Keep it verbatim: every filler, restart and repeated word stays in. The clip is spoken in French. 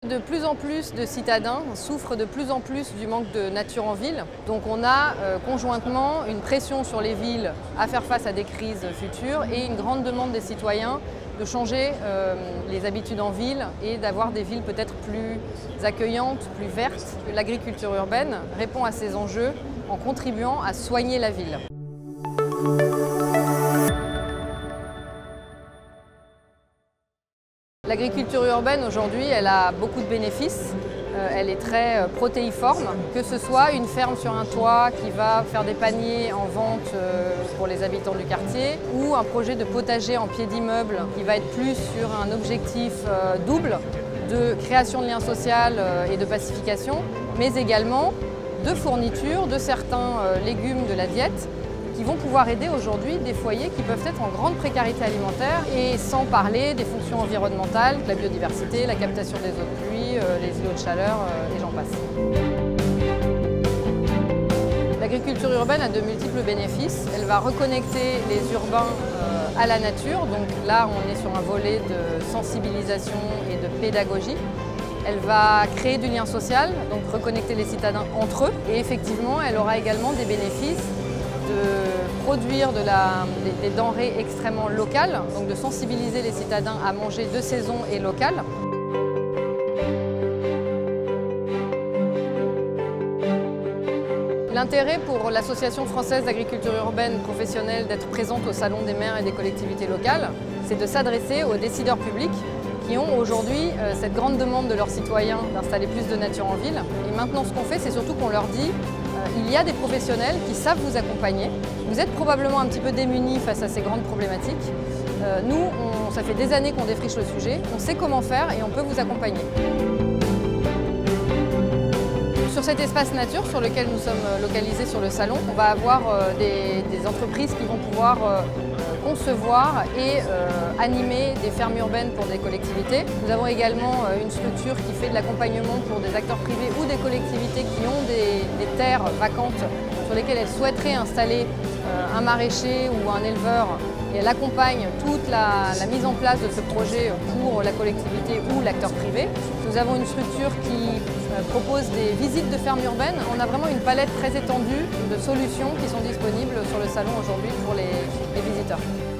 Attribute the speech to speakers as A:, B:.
A: De plus en plus de citadins souffrent de plus en plus du manque de nature en ville. Donc on a euh, conjointement une pression sur les villes à faire face à des crises futures et une grande demande des citoyens de changer euh, les habitudes en ville et d'avoir des villes peut-être plus accueillantes, plus vertes. L'agriculture urbaine répond à ces enjeux en contribuant à soigner la ville. L'agriculture urbaine aujourd'hui, elle a beaucoup de bénéfices. Euh, elle est très euh, protéiforme, que ce soit une ferme sur un toit qui va faire des paniers en vente euh, pour les habitants du quartier ou un projet de potager en pied d'immeuble qui va être plus sur un objectif euh, double de création de liens sociaux euh, et de pacification, mais également de fourniture de certains euh, légumes de la diète qui vont pouvoir aider aujourd'hui des foyers qui peuvent être en grande précarité alimentaire et sans parler des fonctions environnementales, la biodiversité, la captation des eaux de pluie, euh, les îlots de chaleur euh, et j'en passe. L'agriculture urbaine a de multiples bénéfices. Elle va reconnecter les urbains euh, à la nature, donc là on est sur un volet de sensibilisation et de pédagogie. Elle va créer du lien social, donc reconnecter les citadins entre eux et effectivement elle aura également des bénéfices de produire de la, des, des denrées extrêmement locales, donc de sensibiliser les citadins à manger de saison et local. L'intérêt pour l'Association française d'agriculture urbaine professionnelle d'être présente au Salon des maires et des collectivités locales, c'est de s'adresser aux décideurs publics qui ont aujourd'hui euh, cette grande demande de leurs citoyens d'installer plus de nature en ville. Et maintenant ce qu'on fait, c'est surtout qu'on leur dit il y a des professionnels qui savent vous accompagner. Vous êtes probablement un petit peu démunis face à ces grandes problématiques. Euh, nous, on, ça fait des années qu'on défriche le sujet, on sait comment faire et on peut vous accompagner. Sur cet espace nature sur lequel nous sommes localisés sur le salon, on va avoir euh, des, des entreprises qui vont pouvoir euh, concevoir et euh, animer des fermes urbaines pour des collectivités. Nous avons également euh, une structure qui fait de l'accompagnement pour des acteurs privés ou des collectivités qui ont des, des terres vacantes sur lesquelles elles souhaiteraient installer euh, un maraîcher ou un éleveur et elle accompagne toute la, la mise en place de ce projet pour la collectivité ou l'acteur privé. Nous avons une structure qui euh, propose des visites de fermes urbaines. On a vraiment une palette très étendue de solutions qui sont disponibles sur le salon aujourd'hui pour les, les visiteurs.